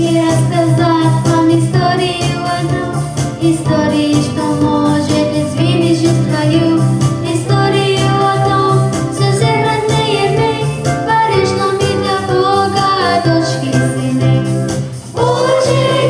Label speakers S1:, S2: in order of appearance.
S1: И разказать вам историю одну, историю, что может изменить жизнь твою, историю о том, что все родные мы, порежь нам и для Бога, дочки и сыны. Божий